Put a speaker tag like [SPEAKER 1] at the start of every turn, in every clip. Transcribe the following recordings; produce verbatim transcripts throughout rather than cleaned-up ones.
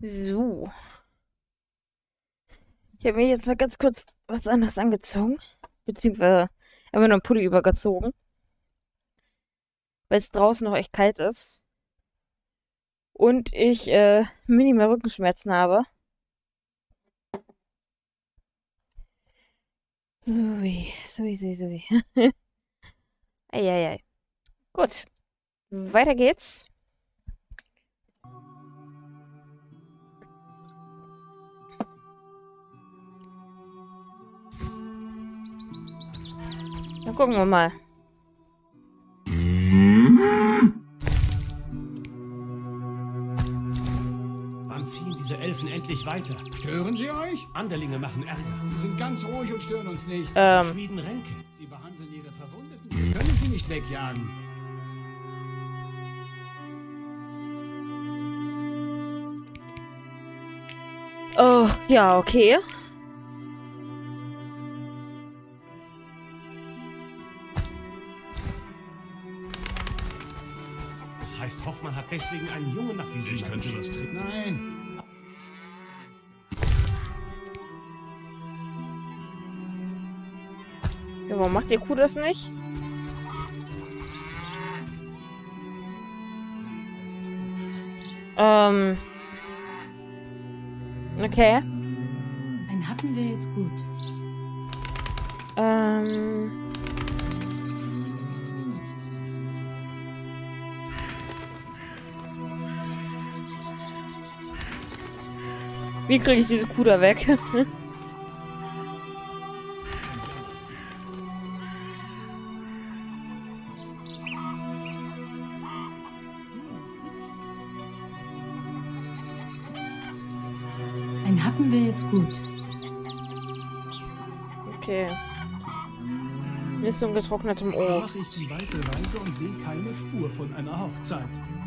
[SPEAKER 1] So. Ich habe mir jetzt mal ganz kurz was anderes angezogen. Beziehungsweise einfach nur einen Pulli übergezogen. Weil es draußen noch echt kalt ist. Und ich äh, minimal Rückenschmerzen habe. So wie, so wie, so wie, so wie. Eieiei. Gut. Weiter geht's. Dann gucken wir mal.
[SPEAKER 2] Wann ziehen diese Elfen endlich weiter?
[SPEAKER 3] Stören sie euch?
[SPEAKER 2] Anderlinge machen Ärger.
[SPEAKER 3] Sie sind ganz ruhig und stören uns nicht.
[SPEAKER 1] Ähm.
[SPEAKER 2] Sie schmieden Ränke.
[SPEAKER 3] Sie behandeln ihre Verwundeten. Wir können sie nicht wegjagen.
[SPEAKER 1] Oh, ja, okay.
[SPEAKER 2] Das heißt, Hoffmann hat deswegen einen Jungen nach Visima.
[SPEAKER 4] Ich könnte das trinken.
[SPEAKER 3] Nein.
[SPEAKER 1] Ja, warum macht ihr Kuh das nicht? Ähm. Okay.
[SPEAKER 5] Einen hatten wir jetzt gut.
[SPEAKER 1] Ähm. Wie kriege ich diese Kuh da weg?
[SPEAKER 5] Einen hatten wir jetzt gut.
[SPEAKER 1] Okay. Mission getrocknetem
[SPEAKER 4] Mache
[SPEAKER 1] Obst.
[SPEAKER 4] ich die weite Reise und sehe keine Spur von einer Hochzeit.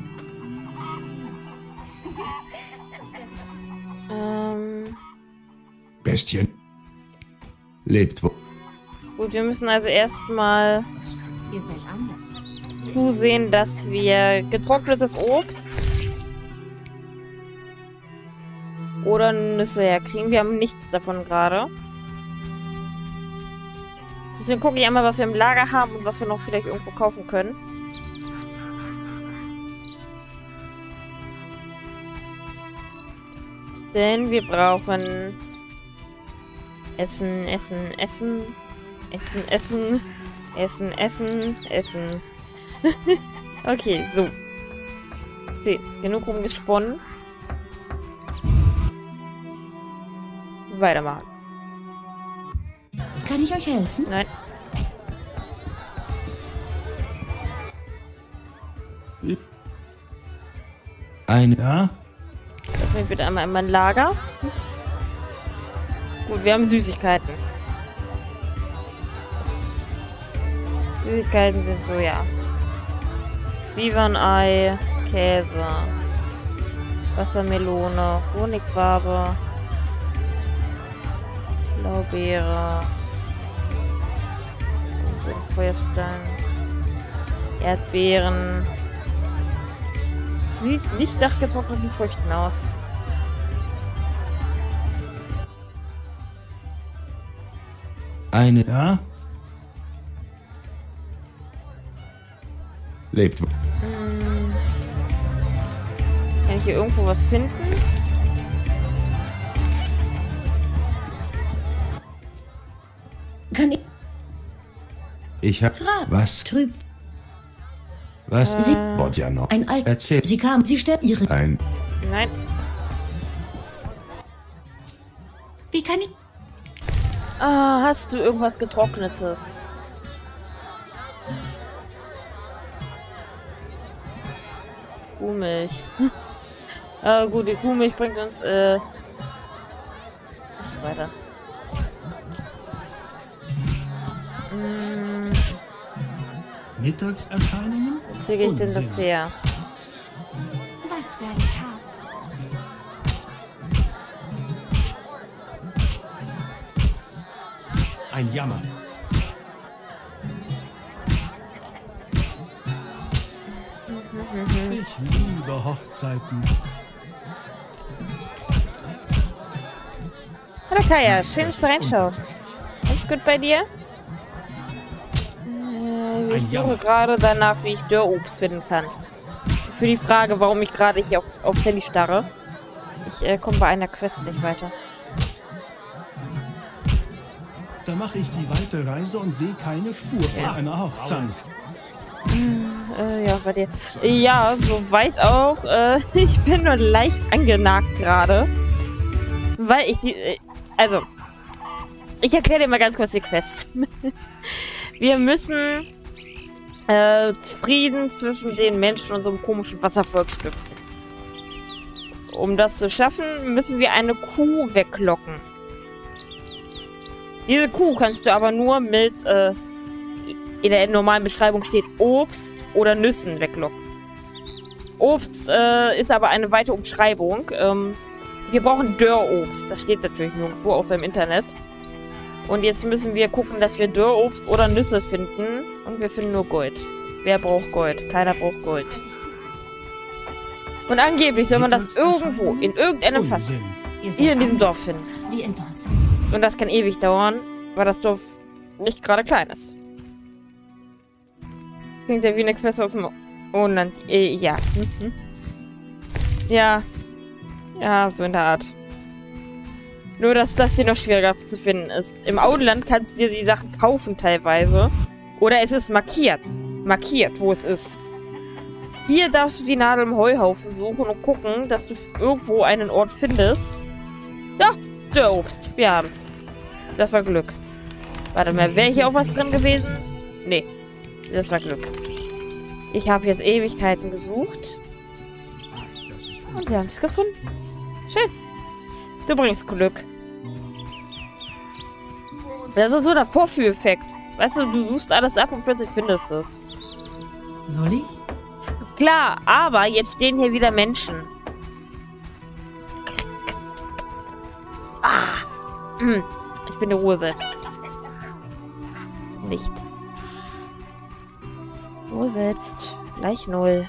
[SPEAKER 1] Ähm.
[SPEAKER 6] Bestien. Lebt wo?
[SPEAKER 1] Gut, wir müssen also erstmal
[SPEAKER 5] Ihr seid anders.
[SPEAKER 1] zusehen, dass wir getrocknetes Obst oder Nüsse herkriegen. Wir haben nichts davon gerade. Deswegen gucke ich einmal, was wir im Lager haben und was wir noch vielleicht irgendwo kaufen können. Denn wir brauchen Essen, Essen, Essen, Essen, Essen, Essen, Essen, Essen. Okay, so. Okay, genug rumgesponnen. Weitermachen.
[SPEAKER 5] Kann ich euch helfen?
[SPEAKER 1] Nein.
[SPEAKER 6] Eine.
[SPEAKER 4] Ja?
[SPEAKER 1] Lass mich bitte einmal in mein Lager. Gut, wir haben Süßigkeiten. Süßigkeiten sind so, ja. Zwiebelei, Käse, Wassermelone, Honigwabe, Blaubeere, Feuerstein, Erdbeeren. Sieht nicht nach getrockneten Früchten aus.
[SPEAKER 6] Eine.
[SPEAKER 4] Ja?
[SPEAKER 6] Lebt wo?
[SPEAKER 1] Hm. Kann ich hier irgendwo was finden?
[SPEAKER 5] Kann ich...
[SPEAKER 6] Ich hab.
[SPEAKER 5] Frag.
[SPEAKER 6] Was?
[SPEAKER 5] Trüb.
[SPEAKER 6] Was?
[SPEAKER 1] Sie-
[SPEAKER 6] Wort ja noch.
[SPEAKER 5] Ein Alt...
[SPEAKER 6] Erzähl.
[SPEAKER 5] Sie kam... Sie stellt ihre...
[SPEAKER 6] Ein.
[SPEAKER 1] Nein.
[SPEAKER 5] Wie kann ich...
[SPEAKER 1] Ah, hast du irgendwas Getrocknetes? Kuhmilch. Ah, gut, die Kuhmilch bringt uns, äh... weiter. Hm,
[SPEAKER 4] Mittagserscheinungen?
[SPEAKER 1] wo kriege ich denn das
[SPEAKER 4] Unsinn.
[SPEAKER 1] her?
[SPEAKER 5] Was für ein Tag.
[SPEAKER 2] Ein Jammer.
[SPEAKER 4] Ich liebe Hochzeiten.
[SPEAKER 1] Hallo Kaya, schön, dass du reinschaust. Alles gut bei dir? Äh, ich suche gerade danach, wie ich Dörrobst finden kann. Für die Frage, warum ich gerade hier auf, auf Handy starre. Ich äh, komme bei einer Quest nicht weiter.
[SPEAKER 4] Da mache ich die weite Reise und sehe keine Spur von
[SPEAKER 1] Ja.
[SPEAKER 4] einer Hochzeit.
[SPEAKER 1] Äh, ja, bei dir. Ja, soweit auch. Äh, ich bin nur leicht angenagt gerade. Weil ich die... Äh, also, ich erkläre dir mal ganz kurz die Quest. Wir müssen äh, Frieden zwischen den Menschen und so einem komischen Wasservolk stiften. Um das zu schaffen, müssen wir eine Kuh weglocken. Diese Kuh kannst du aber nur mit, äh, in der normalen Beschreibung steht Obst oder Nüssen weglocken. Obst äh, ist aber eine weite Umschreibung. Ähm, wir brauchen Dörrobst. Das steht natürlich nirgendwo außer im Internet. Und jetzt müssen wir gucken, dass wir Dörrobst oder Nüsse finden. Und wir finden nur Gold. Wer braucht Gold? Keiner braucht Gold. Und angeblich soll man das irgendwo, in irgendeinem Fass,
[SPEAKER 4] Unsinn.
[SPEAKER 5] Ihr seid
[SPEAKER 1] hier in diesem
[SPEAKER 5] anders.
[SPEAKER 1] Dorf finden.
[SPEAKER 5] Wie interessant.
[SPEAKER 1] Und das kann ewig dauern, weil das Dorf nicht gerade klein ist. Klingt ja wie eine Quest aus dem Unland. Äh, ja. Mhm. Ja. Ja, so in der Art. Nur, dass das hier noch schwieriger zu finden ist. Im Auenland kannst du dir die Sachen kaufen teilweise. Oder es ist markiert. Markiert, wo es ist. Hier darfst du die Nadel im Heuhaufen suchen und gucken, dass du irgendwo einen Ort findest. Ja, Dörrobst. Wir haben's. Das war Glück. Warte mal, wäre hier auch was drin gewesen? Nee. Das war Glück. Ich habe jetzt Ewigkeiten gesucht. Und wir haben es gefunden. Schön. Du bringst Glück. Das ist so der Vorführeffekt. Weißt du, du suchst alles ab und plötzlich findest du es.
[SPEAKER 5] Soll ich?
[SPEAKER 1] Klar, aber jetzt stehen hier wieder Menschen. Ah. Hm. Ich bin die Ruhe selbst. Nicht. Ruhe selbst. Gleich null.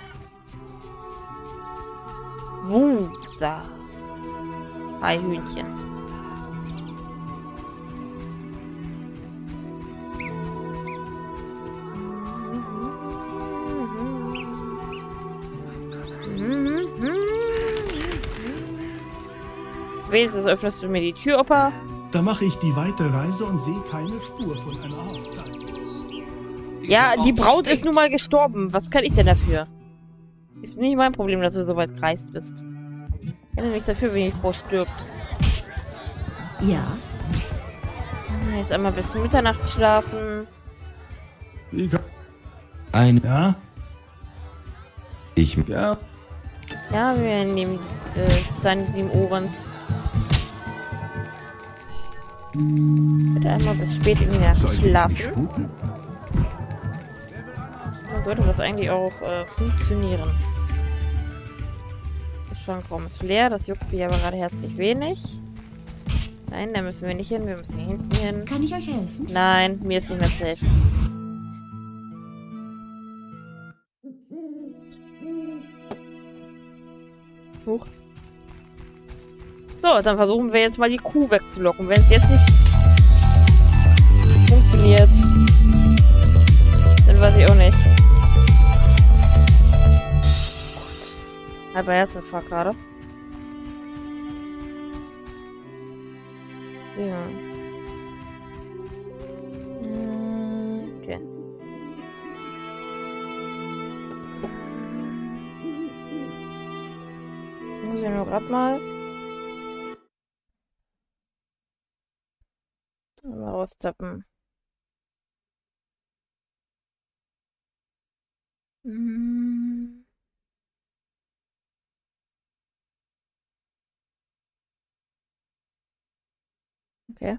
[SPEAKER 1] Wusa. Hi, Hühnchen. Wenigstens öffnest du mir die Tür, Opa.
[SPEAKER 4] Da mache ich die weite Reise und sehe keine Spur von einer Hochzeit.
[SPEAKER 1] Ja, die Braut ist nun mal gestorben. Was kann ich denn dafür? Ist nicht mein Problem, dass du so weit gereist bist. Ich kann ja nichts dafür, wenn die Frau stirbt.
[SPEAKER 5] Ja.
[SPEAKER 1] Jetzt einmal bis Mitternacht schlafen.
[SPEAKER 4] Wie kann-
[SPEAKER 6] Ein.
[SPEAKER 4] Ja?
[SPEAKER 6] Ich.
[SPEAKER 4] Ja?
[SPEAKER 1] Ja, wir nehmen äh, seine sieben Ohrens. Bitte einmal bis spät in die Nacht schlafen. Dann sollte das eigentlich auch äh, funktionieren. Der Schrankraum ist leer, das juckt mich aber gerade herzlich wenig. Nein, da müssen wir nicht hin, wir müssen hier hinten hin.
[SPEAKER 5] Kann ich euch helfen?
[SPEAKER 1] Nein, mir ist nicht mehr zu helfen. Huch. So, dann versuchen wir jetzt mal die Kuh wegzulocken. Wenn es jetzt nicht funktioniert, dann weiß ich auch nicht. Gott. Halber Herzinfarkt gerade. Ja. Mm, okay. Muss ich nur grad mal. Mal raustappen. Mm. Okay.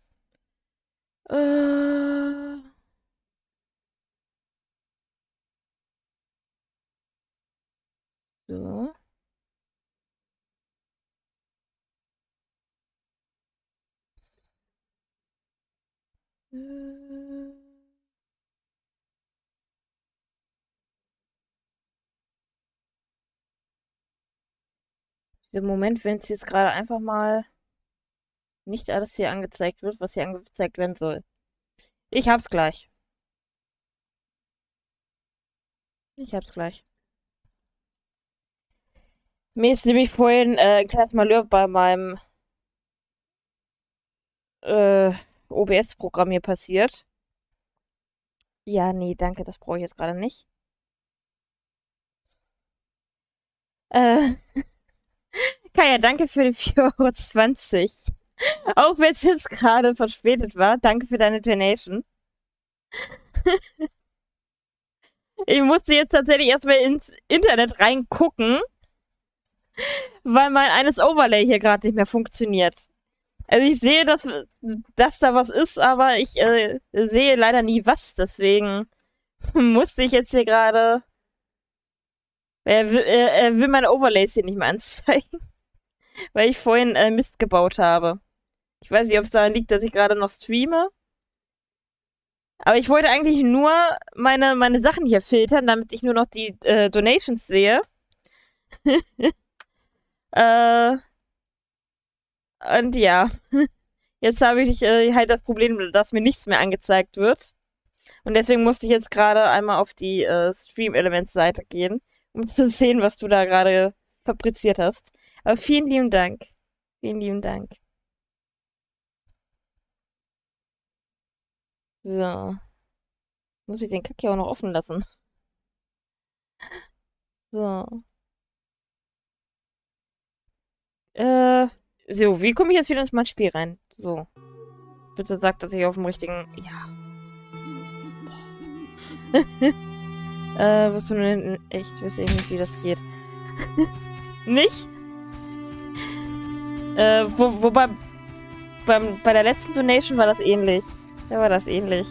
[SPEAKER 1] Äh. So. Äh. Im Moment, wenn es jetzt gerade einfach mal nicht alles hier angezeigt wird, was hier angezeigt werden soll. Ich hab's gleich. Ich hab's gleich. Mir ist nämlich vorhin äh, ein kleines Malheur bei meinem äh, O B S-Programm hier passiert. Ja, nee, danke, das brauche ich jetzt gerade nicht. Äh, Kaya, danke für die vier Euro zwanzig. Auch wenn es jetzt gerade verspätet war. Danke für deine Donation. Ich musste jetzt tatsächlich erstmal ins Internet reingucken, weil mein eines Overlay hier gerade nicht mehr funktioniert. Also ich sehe, dass, dass da was ist, aber ich äh, sehe leider nie was. Deswegen musste ich jetzt hier gerade... Er will, er, er will meine Overlays hier nicht mehr anzeigen. Weil ich vorhin äh, Mist gebaut habe. Ich weiß nicht, ob es daran liegt, dass ich gerade noch streame. Aber ich wollte eigentlich nur meine, meine Sachen hier filtern, damit ich nur noch die äh, Donations sehe. äh, und ja. Jetzt habe ich äh, halt das Problem, dass mir nichts mehr angezeigt wird. Und deswegen musste ich jetzt gerade einmal auf die äh, Stream-Elements-Seite gehen, um zu sehen, was du da gerade fabriziert hast. Aber vielen lieben Dank. Vielen lieben Dank. So. Muss ich den Kack hier auch noch offen lassen. So. Äh, so, wie komme ich jetzt wieder ins Spiel rein? So. Bitte sag, dass ich auf dem richtigen... Ja. äh, was du denn... Echt, ich weiß eben nicht, wie das geht. Nicht? Äh, wo, wobei... Beim, bei der letzten Donation war das ähnlich. Da war das ähnlich.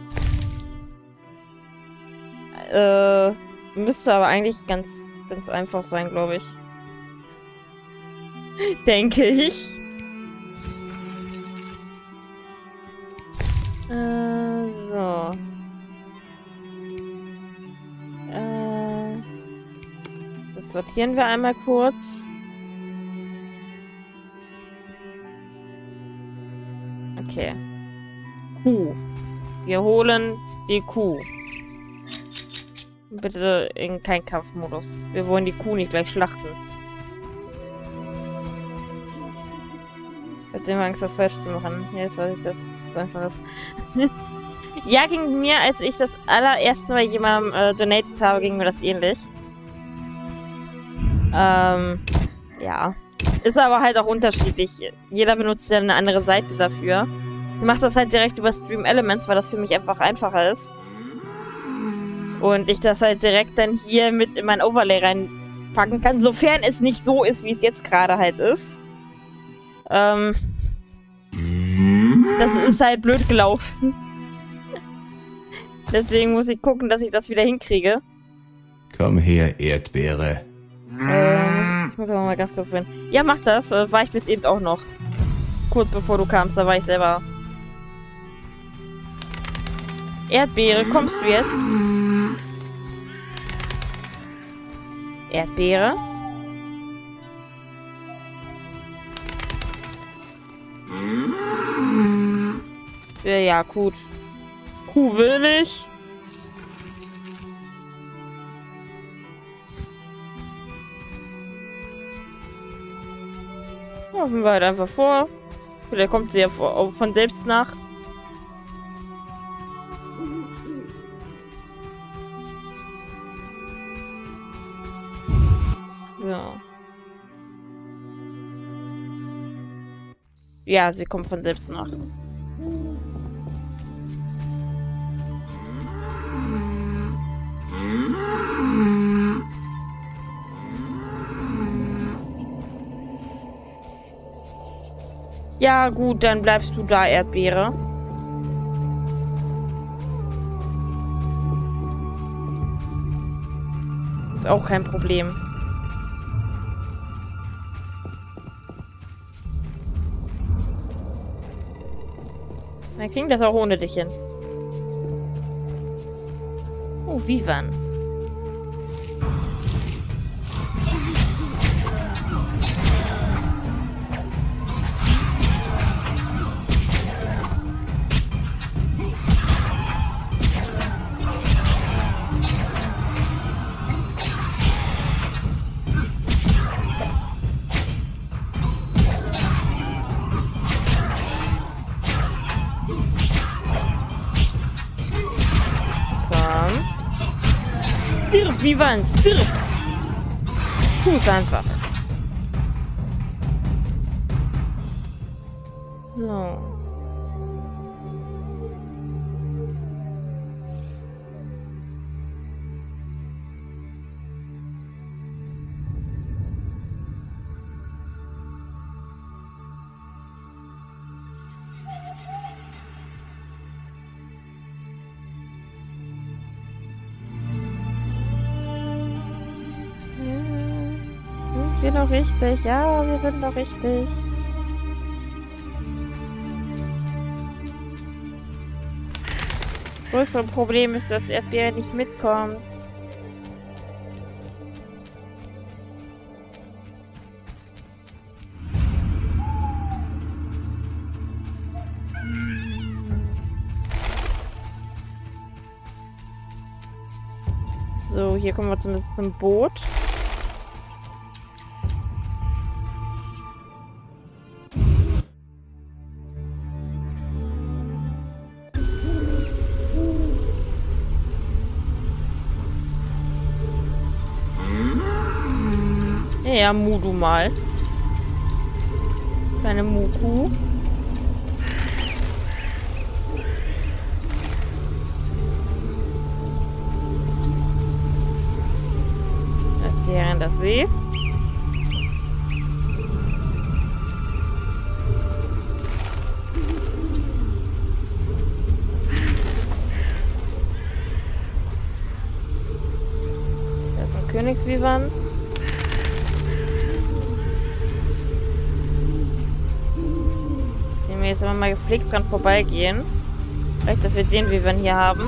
[SPEAKER 1] Äh, müsste aber eigentlich ganz, ganz einfach sein, glaube ich. Denke ich. Äh, so. Äh, das sortieren wir einmal kurz. Okay. Kuh. Wir holen die Kuh. Bitte in keinen Kampfmodus. Wir wollen die Kuh nicht gleich schlachten. Jetzt haben wir Angst, das falsch zu machen. Ja, jetzt weiß ich, dass es einfach ist. Ja, ging mir, als ich das allererste Mal jemandem äh, donated habe, ging mir das ähnlich. Ähm, ja. Ist aber halt auch unterschiedlich. Jeder benutzt ja eine andere Seite dafür. Ich mache das halt direkt über Stream Elements, weil das für mich einfach einfacher ist. Und ich das halt direkt dann hier mit in mein Overlay reinpacken kann, sofern es nicht so ist, wie es jetzt gerade halt ist. Ähm, das ist halt blöd gelaufen. Deswegen muss ich gucken, dass ich das wieder hinkriege.
[SPEAKER 6] Komm her, Erdbeere.
[SPEAKER 1] Ähm, ich muss aber mal ganz kurz rein. Ja, mach das. Äh, war ich bis eben auch noch. Kurz bevor du kamst, da war ich selber. Erdbeere, kommst du jetzt? Erdbeere. Ja, ja, gut. Kuh will ich. Laufen wir halt einfach vor. Vielleicht kommt sie ja von selbst nach. So. Ja, sie kommt von selbst nach. Ja, gut, dann bleibst du da, Erdbeere. Ist auch kein Problem. Wir kriegen das auch ohne dich hin. Oh, Vivan. Vivan, stirb! Tu es einfach. So. Sind wir noch richtig? Ja, wir sind noch richtig. Das größere Problem ist, dass Erdbeere nicht mitkommt. So, hier kommen wir zumindest zum Boot. Ja, mu du mal. Kleine Muku. Dass die Herren das siehst. Das ist ein Königsvivan. Jetzt aber mal gepflegt dran vorbeigehen. Vielleicht, dass wir sehen, wie wir ihn hier haben.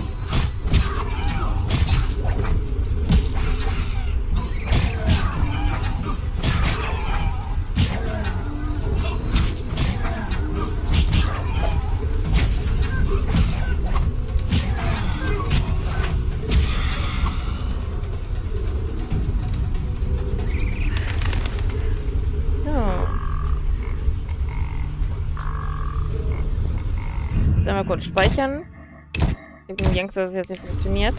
[SPEAKER 1] Mal kurz speichern. Ich bin Angst, dass es jetzt nicht funktioniert.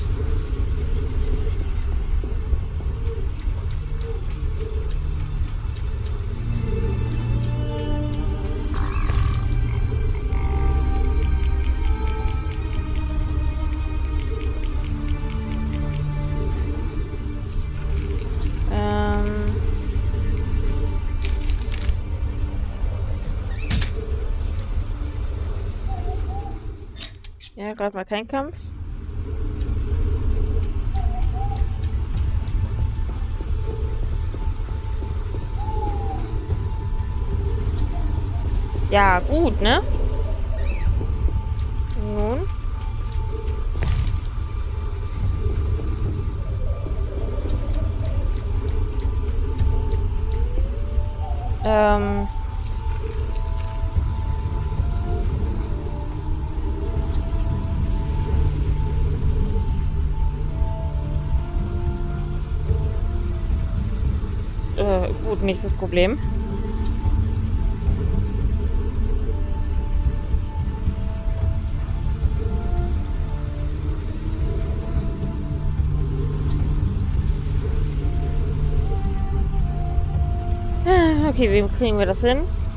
[SPEAKER 1] Ja, gerade mal kein Kampf. Ja, gut, ne? Nun. Ähm... Äh, gut, nächstes Problem. Okay, wie kriegen wir das hin?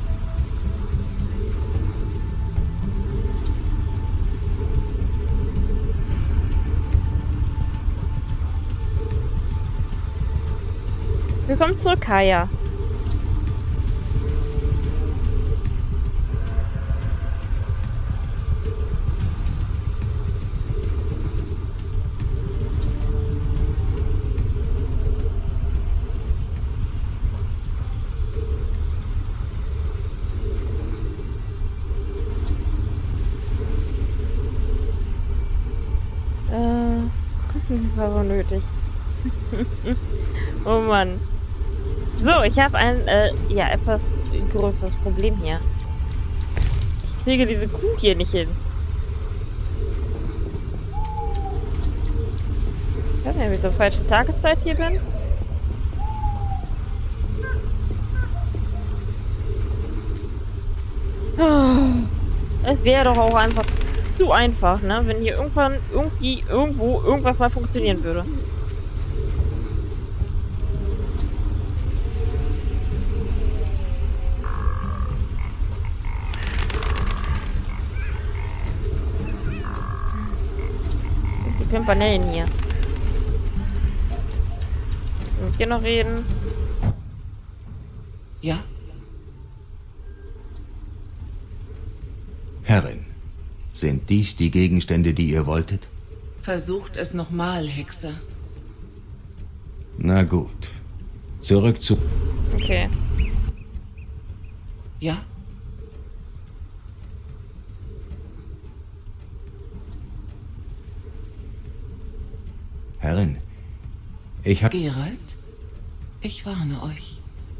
[SPEAKER 1] Willkommen zurück, Kaya. Äh, das war wohl nötig. Oh Mann. So, ich habe ein, äh, ja, etwas größeres Problem hier. Ich kriege diese Kuh hier nicht hin. Ich weiß nicht, ob ich zur falschen Tageszeit hier bin. Es wäre doch auch einfach zu einfach, ne? Wenn hier irgendwann, irgendwie, irgendwo, irgendwas mal funktionieren würde. Pimpanellen hier? Mit dir noch reden?
[SPEAKER 7] Ja?
[SPEAKER 6] Herrin, sind dies die Gegenstände, die ihr wolltet?
[SPEAKER 7] Versucht es nochmal, Hexer.
[SPEAKER 6] Na gut. Zurück zu...
[SPEAKER 1] Okay.
[SPEAKER 7] Ja?
[SPEAKER 6] Herrin, ich hab...
[SPEAKER 7] Geralt? Ich warne euch.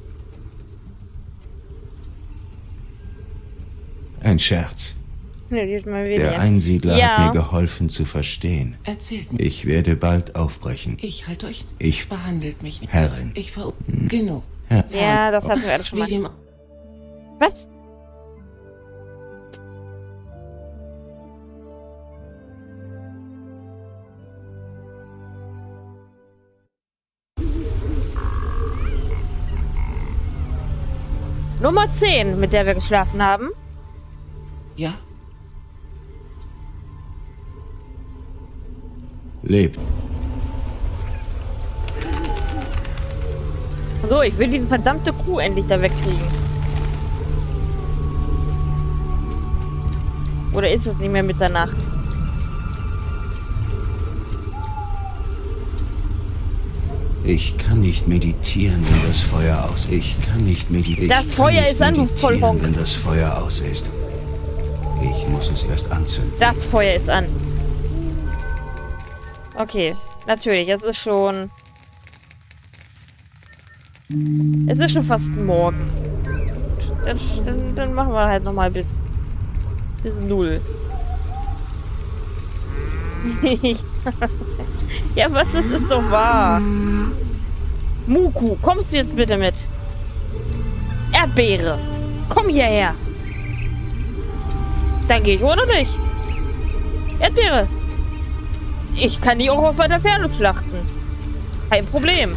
[SPEAKER 6] Ein Scherz.
[SPEAKER 1] Ne, diesmal
[SPEAKER 6] Der
[SPEAKER 1] weniger.
[SPEAKER 6] Einsiedler
[SPEAKER 1] Ja.
[SPEAKER 6] hat mir geholfen zu verstehen.
[SPEAKER 7] Erzählt mir.
[SPEAKER 6] Ich werde bald aufbrechen.
[SPEAKER 7] Ich halte euch.
[SPEAKER 6] Ich...
[SPEAKER 7] Behandelt mich nicht.
[SPEAKER 6] Herrin.
[SPEAKER 7] Ich ver... Genug.
[SPEAKER 1] Ja, das hatten wir alles schon
[SPEAKER 7] Wie
[SPEAKER 1] mal.
[SPEAKER 7] dem...
[SPEAKER 1] Was? Nummer zehn, mit der wir geschlafen haben.
[SPEAKER 7] Ja?
[SPEAKER 6] Lebt.
[SPEAKER 1] So, ich will diese verdammte Kuh endlich da wegkriegen. Oder ist es nicht mehr Mitternacht?
[SPEAKER 6] Ich kann nicht meditieren, wenn das Feuer aus ist. Ich kann nicht meditieren.
[SPEAKER 1] Das Feuer ist an, du Vollhonk.
[SPEAKER 6] Wenn das Feuer aus ist. Ich muss es erst anzünden.
[SPEAKER 1] Das Feuer ist an. Okay, natürlich, es ist schon... Es ist schon fast morgen. Dann, dann, dann machen wir halt nochmal bis... bis null. Ja, was, das ist doch wahr. Muku, kommst du jetzt bitte mit? Erdbeere, komm hierher. Dann gehe ich ohne dich. Erdbeere. Ich kann die auch auf weiter Ferne schlachten. Kein Problem.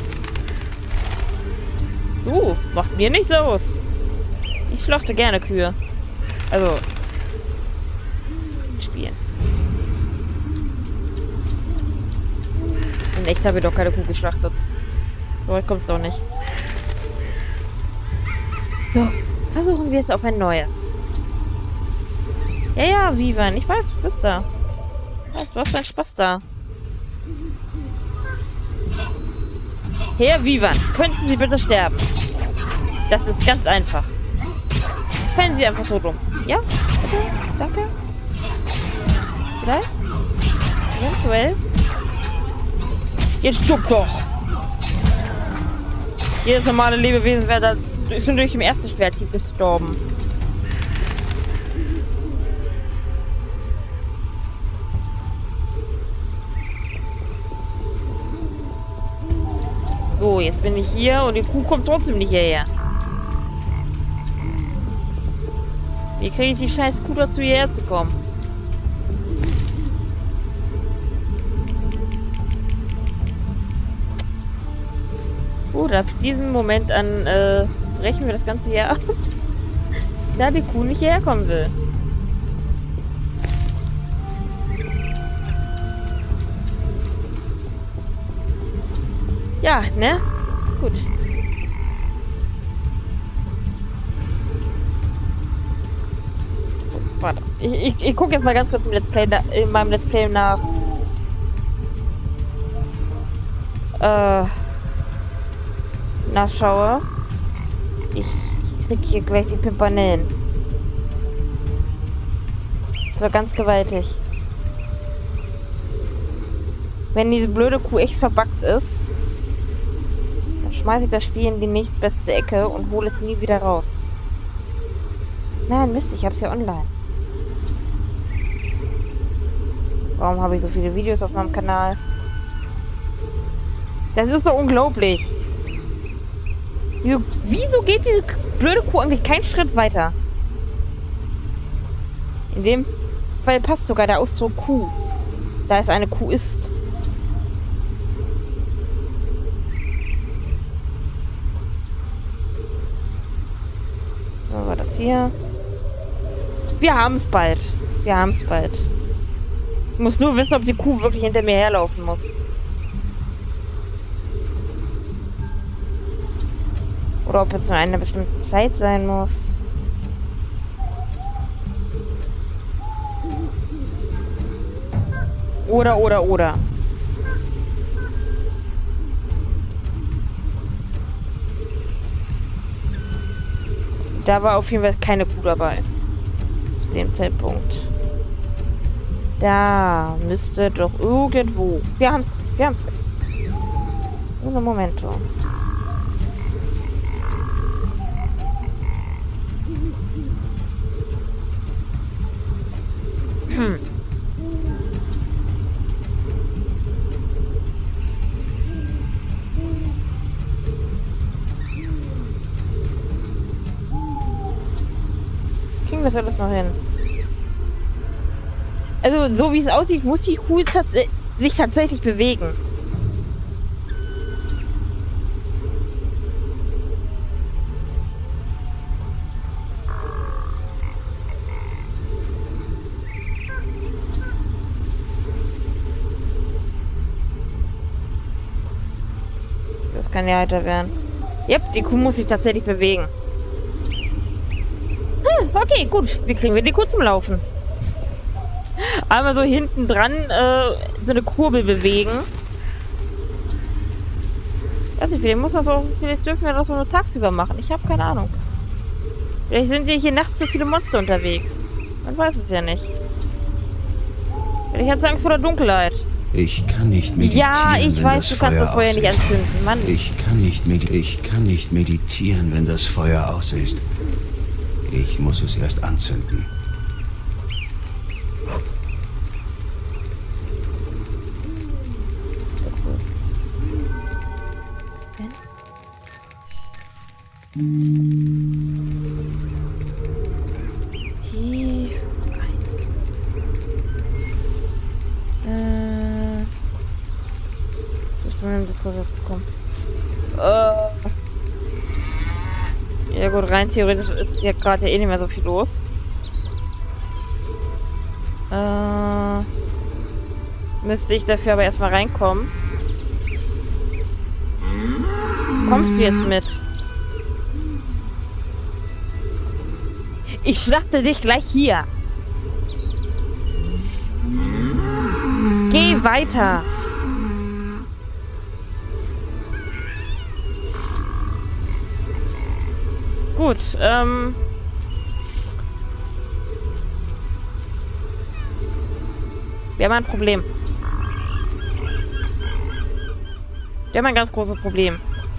[SPEAKER 1] Du, macht mir nichts aus. Ich schlachte gerne Kühe. Also, spielen. In echt habe ich doch keine Kuh geschlachtet. So weit kommt es doch nicht. So, versuchen wir es auf ein neues. Ja, ja, Vivan. Ich weiß, du bist da. Was, du hast deinen Spaß da. Herr Vivan, könnten Sie bitte sterben? Das ist ganz einfach. Fallen Sie einfach tot um. Ja? Bitte? Danke. Vielleicht? Eventuell? Jetzt stirb doch! Jedes normale Lebewesen wäre da schon durch im ersten Schwerthieb gestorben. So, jetzt bin ich hier und die Kuh kommt trotzdem nicht hierher. Wie kriege ich die scheiß Kuh dazu, hierher zu kommen? Gut, ab diesem Moment an äh, brechen wir das Ganze hier ab. Da die Kuh nicht hierher kommen will. Ja, ne? Gut. So, warte. Ich, ich, ich gucke jetzt mal ganz kurz im Let's Play in meinem Let's Play nach. Äh. Nachschaue. Ich, ich krieg hier gleich die Pimpanellen. Das war ganz gewaltig. Wenn diese blöde Kuh echt verbuggt ist, dann schmeiße ich das Spiel in die nächstbeste Ecke und hole es nie wieder raus. Nein, Mist, ich hab's ja online. Warum habe ich so viele Videos auf meinem Kanal? Das ist doch unglaublich. Wieso, wieso geht diese blöde Kuh eigentlich keinen Schritt weiter? In dem Fall passt sogar der Ausdruck Kuh, da es eine Kuh ist. So, war das hier? Wir haben es bald. Wir haben es bald. Ich muss nur wissen, ob die Kuh wirklich hinter mir herlaufen muss. Oder ob es nur eine bestimmte Zeit sein muss. Oder, oder, oder. Da war auf jeden Fall keine Kuh dabei. Zu dem Zeitpunkt. Da müsste doch irgendwo... Wir haben es wir haben's gleich. Ohne Momento. Hm. Kriegen wir das alles noch hin? Also, so wie es aussieht, muss die Kuh tats sich tatsächlich bewegen. Das kann ja heiter werden. Yep, die Kuh muss sich tatsächlich bewegen. Hm, okay, gut. Wie kriegen wir die Kuh zum Laufen? Einmal so hinten dran äh, so eine Kurbel bewegen. Weiß nicht, vielleicht muss das auch, vielleicht dürfen wir das so nur tagsüber machen. Ich habe keine Ahnung. Vielleicht sind hier, hier nachts so viele Monster unterwegs. Man weiß es ja nicht. Vielleicht hat sie Angst vor der Dunkelheit.
[SPEAKER 6] Ich kann nicht meditieren.
[SPEAKER 1] Ja, ich
[SPEAKER 6] wenn
[SPEAKER 1] weiß,
[SPEAKER 6] das
[SPEAKER 1] du kannst
[SPEAKER 6] Feuer
[SPEAKER 1] das Feuer
[SPEAKER 6] aus
[SPEAKER 1] nicht
[SPEAKER 6] ist.
[SPEAKER 1] anzünden, Mann.
[SPEAKER 6] Ich kann nicht med ich kann nicht meditieren, wenn das Feuer aus ist. Ich muss es erst anzünden.
[SPEAKER 1] Tief rein. Äh. Ich bin in das Rüber zu kommen. Äh. Ja gut, rein theoretisch ist hier gerade eh nicht mehr so viel los. Äh. Müsste ich dafür aber erstmal reinkommen. Kommst du jetzt mit? Ich schlachte dich gleich hier. Geh weiter. Gut, ähm... wir haben ein Problem. Wir haben ein ganz großes Problem.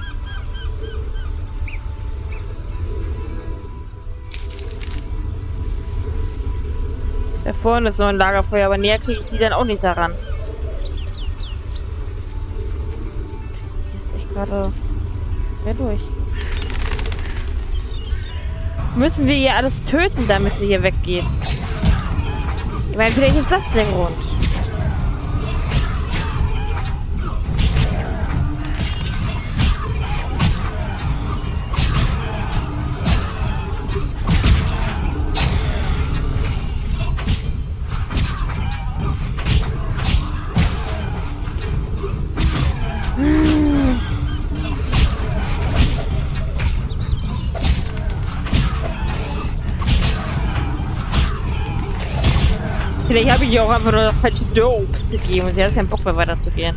[SPEAKER 1] Da vorne ist so ein Lagerfeuer, aber näher kriege ich die dann auch nicht daran. Hier ist echt gerade... Wer durch? Müssen wir hier alles töten, damit sie hier weggeht? Ich meine, vielleicht ist das der Grund. Vielleicht habe ich ihr auch einfach nur das falsche Dopes gegeben und sie hat keinen Bock mehr weiterzugehen.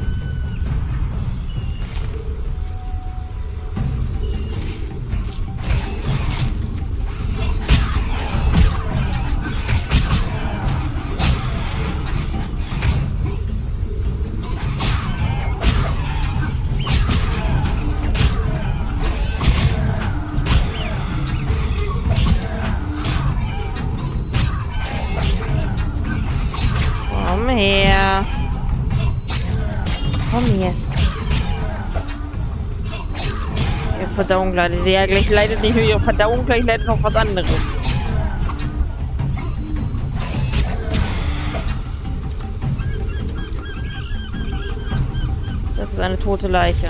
[SPEAKER 1] Komm her. Komm jetzt. Ihre Verdauung leidet. Ja, gleich leidet nicht nur ihre Verdauung, gleich leidet noch was anderes. Das ist eine tote Leiche.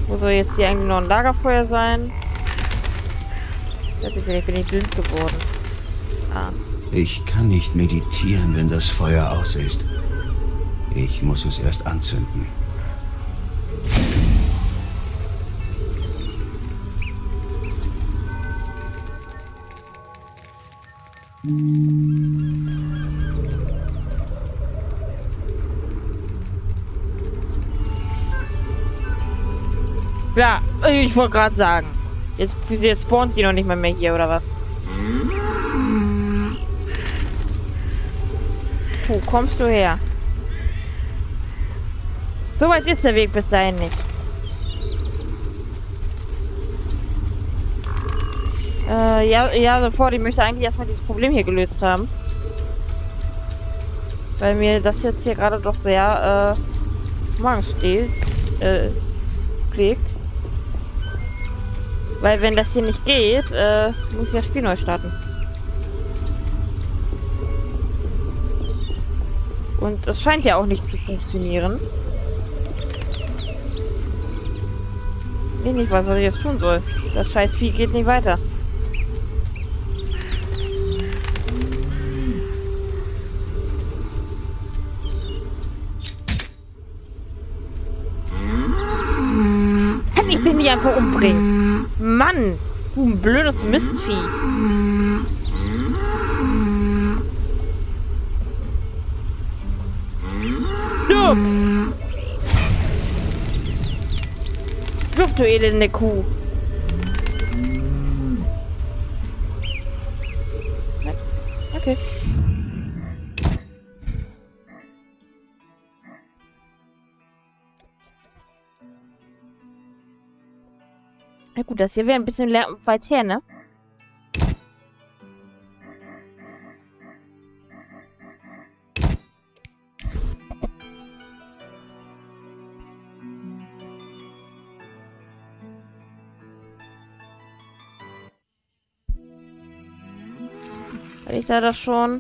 [SPEAKER 1] Wo soll jetzt hier eigentlich noch ein Lagerfeuer sein? Vielleicht bin ich blind geworden. Ah.
[SPEAKER 6] Ich kann nicht meditieren, wenn das Feuer aus ist. Ich muss es erst anzünden.
[SPEAKER 1] Ja, ich wollte gerade sagen. Jetzt, jetzt spawnt sie noch nicht mal mehr hier, oder was? Wo kommst du her? So weit ist der Weg bis dahin nicht. Äh, ja, ja, sofort. Ich möchte eigentlich erstmal dieses Problem hier gelöst haben. Weil mir das jetzt hier gerade doch sehr, äh, Magen steht, äh, klickt. Weil wenn das hier nicht geht, äh, muss ich das Spiel neu starten. Und es scheint ja auch nicht zu funktionieren. Ich nicht weiß, was ich jetzt tun soll. Das scheiß Vieh geht nicht weiter. Kann ich den nicht einfach umbringen? Mann! Du ein blödes Mistvieh. Stirb! Stirb, du elende Kuh. Okay. Na gut, das hier wäre ein bisschen weit her, ne? Hatte ich da das schon?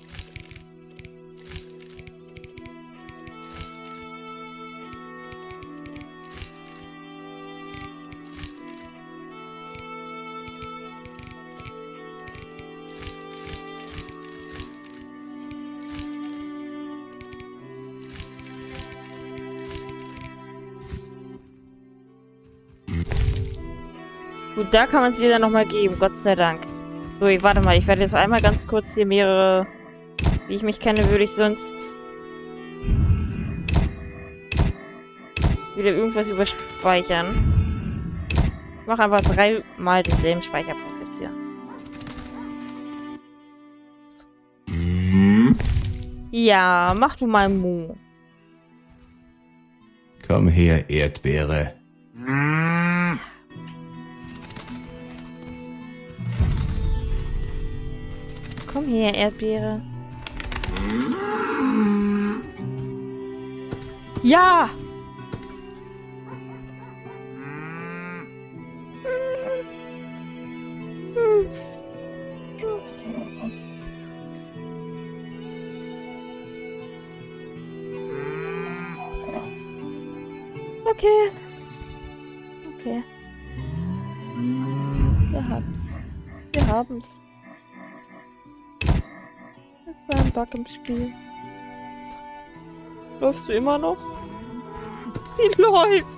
[SPEAKER 1] Gut, da kann man es ihr dann nochmal geben, Gott sei Dank. So, ich, warte mal, ich werde jetzt einmal ganz kurz hier mehrere... Wie ich mich kenne, würde ich sonst... wieder irgendwas überspeichern. Ich mache einfach dreimal denselben Speicherpunkt jetzt hier. Ja, mach du mal Mu.
[SPEAKER 6] Komm her, Erdbeere.
[SPEAKER 1] Komm her, Erdbeere. Ja! Okay. Okay. Wir haben's. Wir haben's. Das war ein Bug im Spiel. Läufst du immer noch? Sie läuft!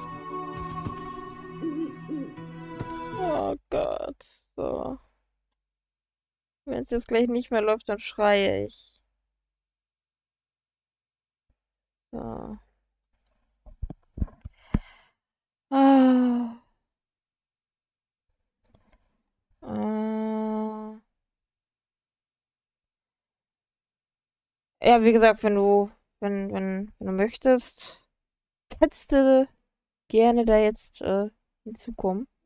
[SPEAKER 1] Oh Gott. So. Wenn es jetzt gleich nicht mehr läuft, dann schreie ich. So. Ah. Äh. Ja, wie gesagt, wenn du, wenn, wenn, wenn du möchtest, kannst du gerne da jetzt äh, hinzukommen.